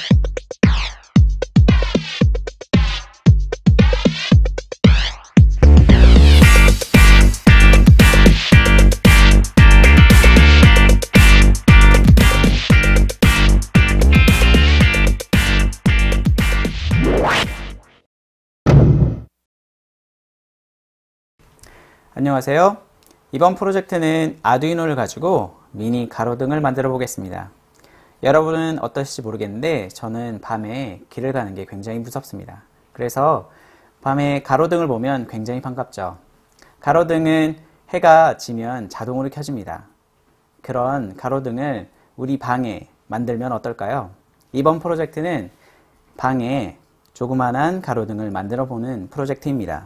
안녕하세요. 이번 프로젝트는 아두이노를 가지고 미니 가로등을 만들어 보겠습니다. 여러분은 어떠실지 모르겠는데 저는 밤에 길을 가는 게 굉장히 무섭습니다. 그래서 밤에 가로등을 보면 굉장히 반갑죠. 가로등은 해가 지면 자동으로 켜집니다. 그런 가로등을 우리 방에 만들면 어떨까요? 이번 프로젝트는 방에 조그만한 가로등을 만들어 보는 프로젝트입니다.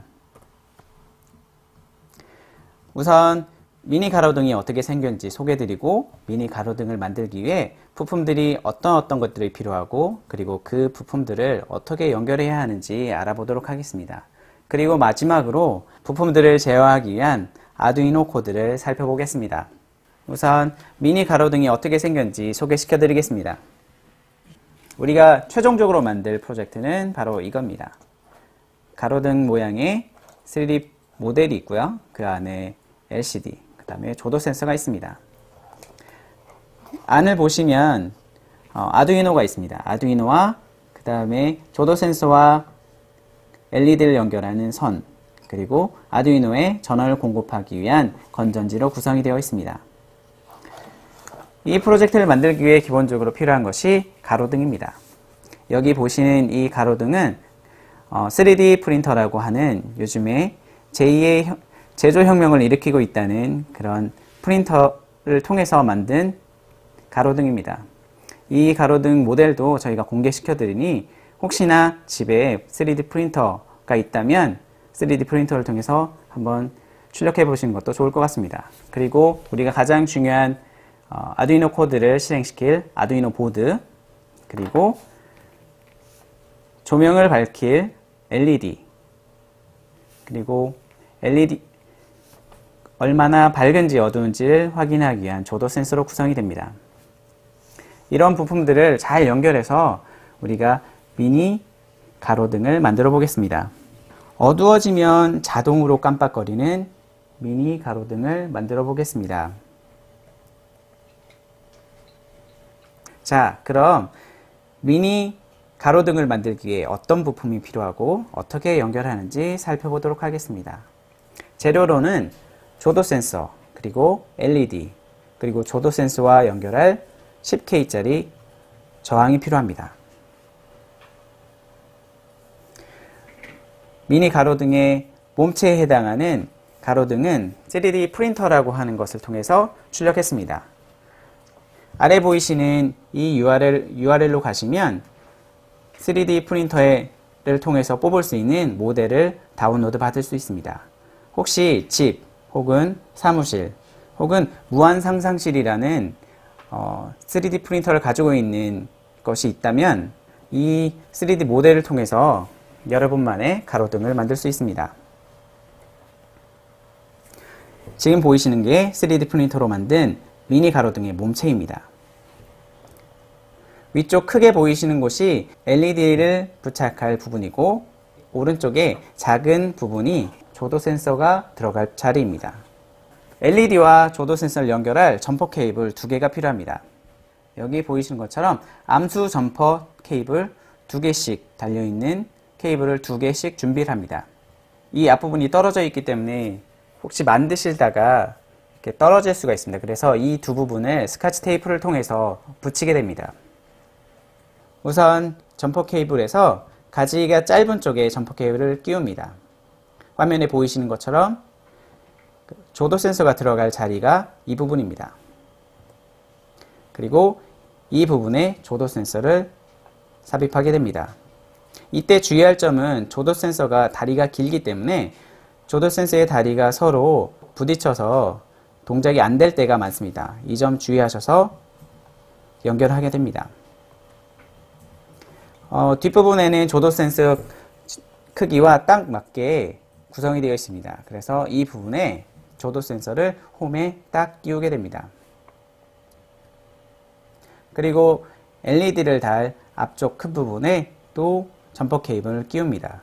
우선 미니 가로등이 어떻게 생겼는지 소개해드리고 미니 가로등을 만들기 위해 부품들이 어떤 것들이 필요하고 그리고 그 부품들을 어떻게 연결해야 하는지 알아보도록 하겠습니다. 그리고 마지막으로 부품들을 제어하기 위한 아두이노 코드를 살펴보겠습니다. 우선 미니 가로등이 어떻게 생겼는지 소개시켜 드리겠습니다. 우리가 최종적으로 만들 프로젝트는 바로 이겁니다. 가로등 모양의 3D 모델이 있고요. 그 안에 LCD, 그 다음에 조도 센서가 있습니다. 안을 보시면 아두이노가 있습니다. 아두이노와 그 다음에 조도 센서와 LED를 연결하는 선, 그리고 아두이노에 전원을 공급하기 위한 건전지로 구성이 되어 있습니다. 이 프로젝트를 만들기 위해 기본적으로 필요한 것이 가로등입니다. 여기 보시는 이 가로등은 3D 프린터라고 하는 요즘에 제2의 제조혁명을 일으키고 있다는 그런 프린터를 통해서 만든 가로등입니다. 이 가로등 모델도 저희가 공개시켜 드리니 혹시나 집에 3D 프린터가 있다면 3D 프린터를 통해서 한번 출력해 보시는 것도 좋을 것 같습니다. 그리고 우리가 가장 중요한 아두이노 코드를 실행시킬 아두이노 보드, 그리고 조명을 밝힐 LED, 그리고 LED 얼마나 밝은지 어두운지를 확인하기 위한 조도 센서로 구성이 됩니다. 이런 부품들을 잘 연결해서 우리가 미니 가로등을 만들어 보겠습니다. 어두워지면 자동으로 깜빡거리는 미니 가로등을 만들어 보겠습니다. 자, 그럼 미니 가로등을 만들기 위해 어떤 부품이 필요하고 어떻게 연결하는지 살펴보도록 하겠습니다. 재료로는 조도 센서, 그리고 LED, 그리고 조도 센서와 연결할 10K짜리 저항이 필요합니다. 미니 가로등의 몸체에 해당하는 가로등은 3D 프린터라고 하는 것을 통해서 출력했습니다. 아래 보이시는 이 URL로 가시면 3D 프린터를 통해서 뽑을 수 있는 모델을 다운로드 받을 수 있습니다. 혹시 집, 혹은 사무실, 혹은 무한상상실이라는 3D 프린터를 가지고 있는 것이 있다면 이 3D 모델을 통해서 여러분만의 가로등을 만들 수 있습니다. 지금 보이시는 게 3D 프린터로 만든 미니 가로등의 몸체입니다. 위쪽 크게 보이시는 곳이 LED를 부착할 부분이고 오른쪽에 작은 부분이 조도 센서가 들어갈 자리입니다. LED와 조도 센서를 연결할 점퍼 케이블 2개가 필요합니다. 여기 보이시는 것처럼 암수 점퍼 케이블 2개씩 달려있는 케이블을 2개씩 준비를 합니다. 이 앞부분이 떨어져 있기 때문에 혹시 만드시다가 이렇게 떨어질 수가 있습니다. 그래서 이 두 부분을 스카치 테이프를 통해서 붙이게 됩니다. 우선 점퍼 케이블에서 가지가 짧은 쪽에 점퍼 케이블을 끼웁니다. 화면에 보이시는 것처럼 조도 센서가 들어갈 자리가 이 부분입니다. 그리고 이 부분에 조도 센서를 삽입하게 됩니다. 이때 주의할 점은 조도 센서가 다리가 길기 때문에 조도 센서의 다리가 서로 부딪혀서 동작이 안 될 때가 많습니다. 이 점 주의하셔서 연결하게 됩니다. 뒷부분에는 조도 센서 크기와 딱 맞게 구성이 되어 있습니다. 그래서 이 부분에 조도 센서를 홈에 딱 끼우게 됩니다. 그리고 LED를 달 앞쪽 큰 부분에 또 점퍼 케이블을 끼웁니다.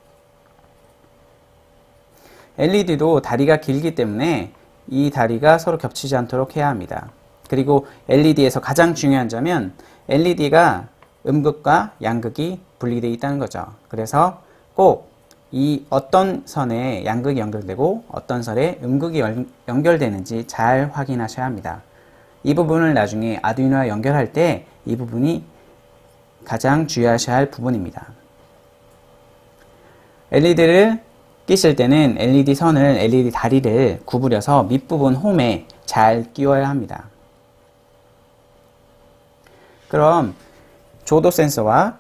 LED도 다리가 길기 때문에 이 다리가 서로 겹치지 않도록 해야 합니다. 그리고 LED에서 가장 중요한 점은 LED가 음극과 양극이 분리되어 있다는 거죠. 그래서 꼭 이 어떤 선에 양극이 연결되고 어떤 선에 음극이 연결되는지 잘 확인하셔야 합니다. 이 부분을 나중에 아두이노와 연결할 때 이 부분이 가장 주의하셔야 할 부분입니다. LED를 끼실 때는 LED 선을, LED 다리를 구부려서 밑부분 홈에 잘 끼워야 합니다. 그럼 조도 센서와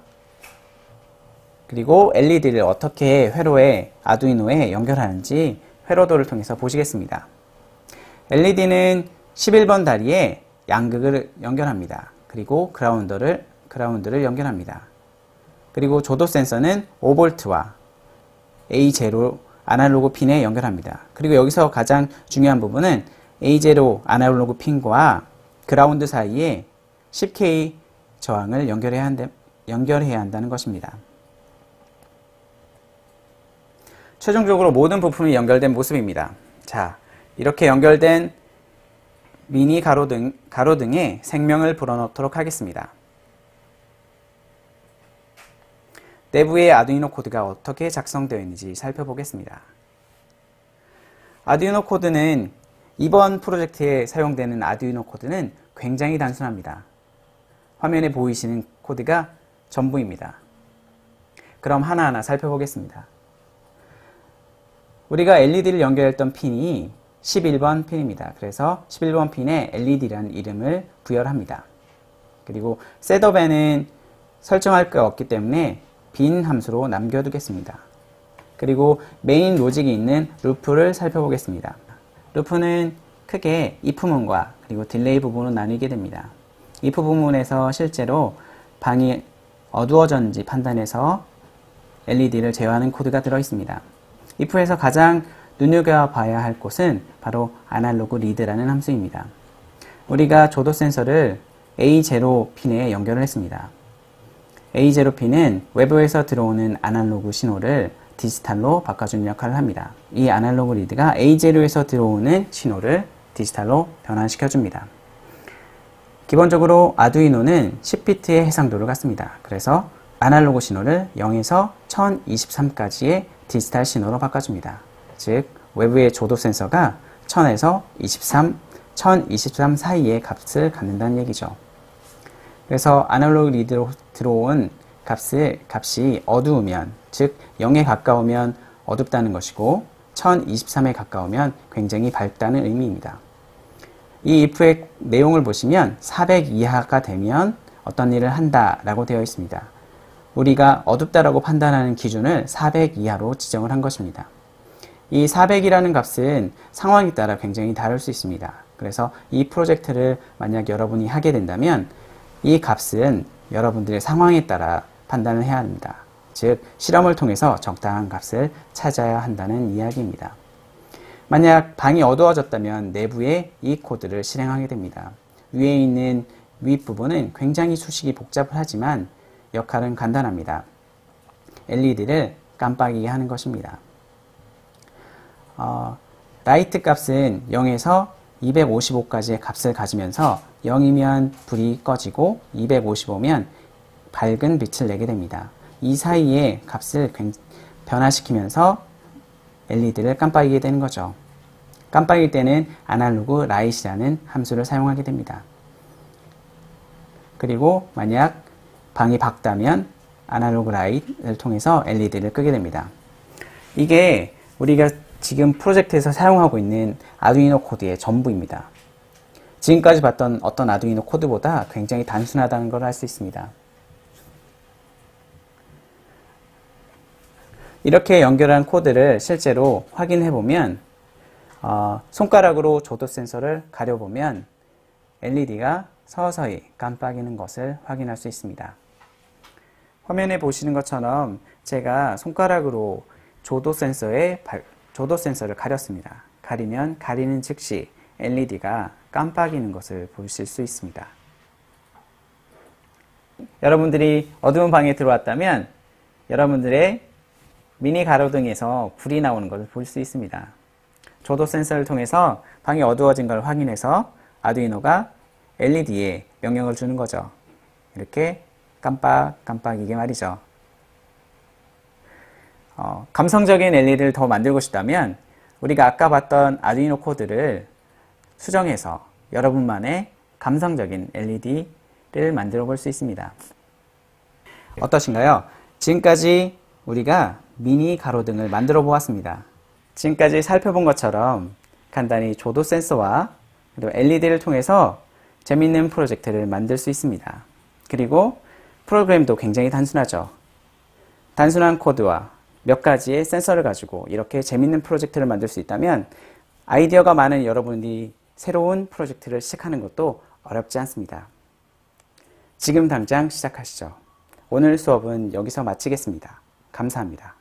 그리고 LED를 어떻게 회로에 아두이노에 연결하는지 회로도를 통해서 보시겠습니다. LED는 11번 다리에 양극을 연결합니다. 그리고 그라운드를 연결합니다. 그리고 조도 센서는 5V와 A0 아날로그 핀에 연결합니다. 그리고 여기서 가장 중요한 부분은 A0 아날로그 핀과 그라운드 사이에 10K 저항을 연결해야 한다는 것입니다. 최종적으로 모든 부품이 연결된 모습입니다. 자, 이렇게 연결된 미니 가로등에 생명을 불어넣도록 하겠습니다. 내부의 아두이노 코드가 어떻게 작성되어 있는지 살펴보겠습니다. 아두이노 코드는 이번 프로젝트에 사용되는 아두이노 코드는 굉장히 단순합니다. 화면에 보이시는 코드가 전부입니다. 그럼 하나하나 살펴보겠습니다. 우리가 LED를 연결했던 핀이 11번 핀입니다. 그래서 11번 핀에 LED라는 이름을 부여합니다. 그리고 셋업에는 설정할 게 없기 때문에 빈 함수로 남겨두겠습니다. 그리고 메인 로직이 있는 루프를 살펴보겠습니다. 루프는 크게 if 부분과 그리고 딜레이 부분으로 나뉘게 됩니다. if 부분에서 실제로 방이 어두워졌는지 판단해서 LED를 제어하는 코드가 들어있습니다. if에서 가장 눈여겨봐야 할 곳은 바로 아날로그 리드라는 함수입니다. 우리가 조도 센서를 A0 핀에 연결을 했습니다. A0 핀은 외부에서 들어오는 아날로그 신호를 디지털로 바꿔주는 역할을 합니다. 이 아날로그 리드가 A0에서 들어오는 신호를 디지털로 변환시켜줍니다. 기본적으로 아두이노는 10비트의 해상도를 갖습니다. 그래서 아날로그 신호를 0에서 1023까지의 디지털 신호로 바꿔줍니다. 즉 외부의 조도 센서가 1000에서 1023 사이의 값을 갖는다는 얘기죠. 그래서 아날로그 리드로 들어온 값이 어두우면, 즉 0에 가까우면 어둡다는 것이고 1023에 가까우면 굉장히 밝다는 의미입니다. 이 if의 내용을 보시면 400 이하가 되면 어떤 일을 한다라고 되어 있습니다. 우리가 어둡다라고 판단하는 기준을 400 이하로 지정을 한 것입니다. 이 400이라는 값은 상황에 따라 굉장히 다를 수 있습니다. 그래서 이 프로젝트를 만약 여러분이 하게 된다면 이 값은 여러분들의 상황에 따라 판단을 해야 합니다. 즉 실험을 통해서 적당한 값을 찾아야 한다는 이야기입니다. 만약 방이 어두워졌다면 내부에 이 코드를 실행하게 됩니다. 위에 있는 윗부분은 굉장히 수식이 복잡하지만 역할은 간단합니다. LED를 깜빡이게 하는 것입니다. 라이트 값은 0에서 255까지의 값을 가지면서 0이면 불이 꺼지고 255면 밝은 빛을 내게 됩니다. 이 사이의 값을 변화시키면서 LED를 깜빡이게 되는 거죠. 깜빡일 때는 아날로그 라이트라는 함수를 사용하게 됩니다. 그리고 만약 방이 밝다면 아날로그 라이트를 통해서 LED를 끄게 됩니다. 이게 우리가 지금 프로젝트에서 사용하고 있는 아두이노 코드의 전부입니다. 지금까지 봤던 어떤 아두이노 코드보다 굉장히 단순하다는 걸 알 수 있습니다. 이렇게 연결한 코드를 실제로 확인해 보면 손가락으로 조도 센서를 가려보면 LED가 서서히 깜빡이는 것을 확인할 수 있습니다. 화면에 보시는 것처럼 제가 손가락으로 조도 센서를 가렸습니다. 가리면 가리는 즉시 LED가 깜빡이는 것을 보실 수 있습니다. 여러분들이 어두운 방에 들어왔다면 여러분들의 미니 가로등에서 불이 나오는 것을 볼 수 있습니다. 조도 센서를 통해서 방이 어두워진 걸 확인해서 아두이노가 LED에 명령을 주는 거죠. 이렇게 깜빡깜빡이게 말이죠. 감성적인 LED를 더 만들고 싶다면 우리가 아까 봤던 아두이노 코드를 수정해서 여러분만의 감성적인 LED를 만들어 볼 수 있습니다. 어떠신가요? 지금까지 우리가 미니 가로등을 만들어 보았습니다. 지금까지 살펴본 것처럼 간단히 조도 센서와 그리고 LED를 통해서 재미있는 프로젝트를 만들 수 있습니다. 그리고 프로그램도 굉장히 단순하죠. 단순한 코드와 몇 가지의 센서를 가지고 이렇게 재미있는 프로젝트를 만들 수 있다면 아이디어가 많은 여러분이 새로운 프로젝트를 시작하는 것도 어렵지 않습니다. 지금 당장 시작하시죠. 오늘 수업은 여기서 마치겠습니다. 감사합니다.